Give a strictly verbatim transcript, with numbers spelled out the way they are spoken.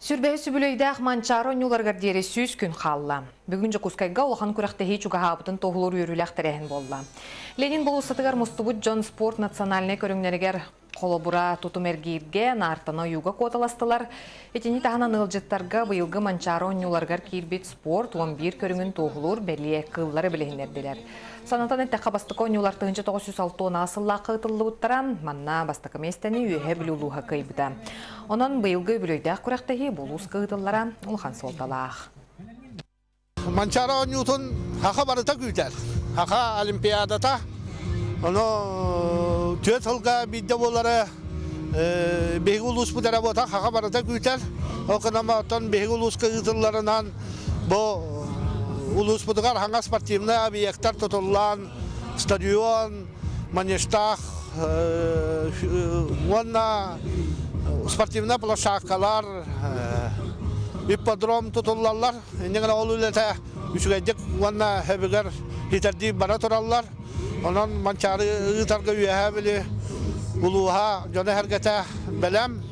Сүрбәһе сүбілейдәқ манчары онюларғар дері сүз күн қалла. Бүгін жүкускайға олақан күрәқтәхи чуғағабытын тоғылыр үйріләқ тәрәхін болла. Ленин бұл ұсатығар мұстыбыт Джон Спорт национальный көріңнерігер қолыбыра тұтым әргейірге нартана юға коталастылар. Етені тағынан ылжыттарға бұйылғы манчары онюларғар кейірбет спорт он бір көріңін тоғылыр бәлие қыллары білігінерділер. Санатан әттәққа бастықы онюлар тұғынчы тоғыз жүз алты асылла қытылы ұттара, манна бастықы местені үйе білулуға қайбыда. Онан бұйылғы бүлейдәқ күрәқтәхи болуыз қытыллара ұлған солталақ. Манчары онютын хақа барыта күйтер. Хақа олимпиадата. Оны төт жылға бидде болары бейгі ұлыс бұдара бота хақа барыта күйтер. Оқынаматтан бейгі ұлыс қытылларынан бұл улус бұдығар хаңа спортивны объекттар тұтылған стадион, манештақ, онна спортивны площадкалар, ипподром тұтылалар. Енген ол үлеті үшігейдік онна әбігер хитерді бара тұралар. Онан манчары ұйтарға үйе әбілі ұлуға жоны әргеті бәлем.